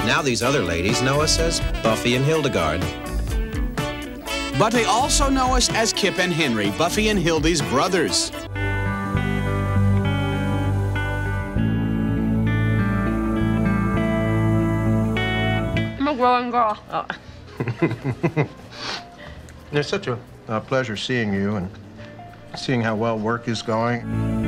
Now these other ladies know us as Buffy and Hildegard. But they also know us as Kip and Henry, Buffy and Hildy's brothers. I'm a growing girl. Oh. It's such a pleasure seeing you and seeing how well work is going.